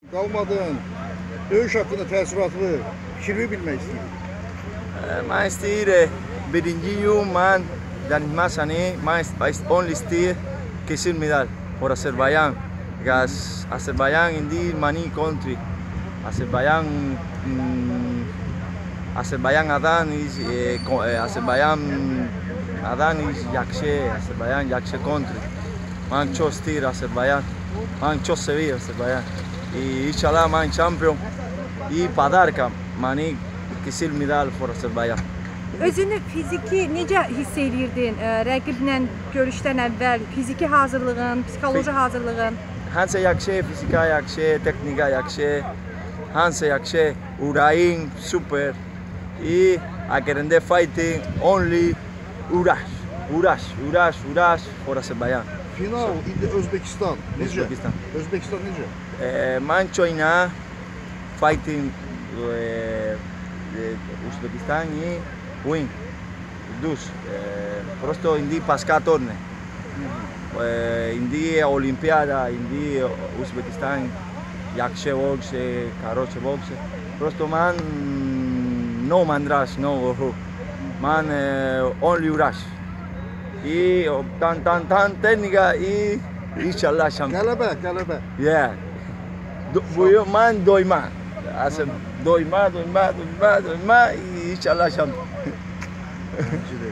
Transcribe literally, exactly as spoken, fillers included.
Qalmadın. Döyüş haqqında təəssüratlı fikrimi bilmək istəyirəm. Mən istəyirəm birinci gün mən danışmasını, mən only istəyir kesin medal for Azerbaycan. Because Azerbaycan indi many country. Azerbaycan mm, Azerbaycan adan is eh, Azerbaycan adan is yaxşı, Azerbaycan yaxşı country. Mən çox istəyir Azerbaycan. Mən çox seviyorum Azerbaycan. Y inşallah mən champion. Y padarka mani kesin medal for Azerbaycan. Özünü fiziki necə hiss edirdin? Rəqiblə görüşdən əvvəl fiziki hazırlığın, psixoloji hazırlığın? Hansı yaxşı, fizika yaxşı, teknika yaxşı, hansı yaxşı, urayin super. Y akarende fighting only uğraş, uğraş, uğraş, uğraş for Azerbaycan. Final indi Özbekistan. Necə? Özbekistan. Özbekistan necə? Eh, mən çoyna fighting eh, Uzbekistan y win. Dus. Eh, prosto indi pasca torne. Eh, indi Olimpiada, indi Uzbekistan yaxşı boxe, karoche boxe. Prosto man no mandras, no. Man eh, only uğraş. Y tan tan tan teknika y inşallah şampiyon. Qələbə, qələbə. Yeah. Do, bu man doyma. Asıl doyma, doyma, doyma, doyma. İnşallah şampiyon.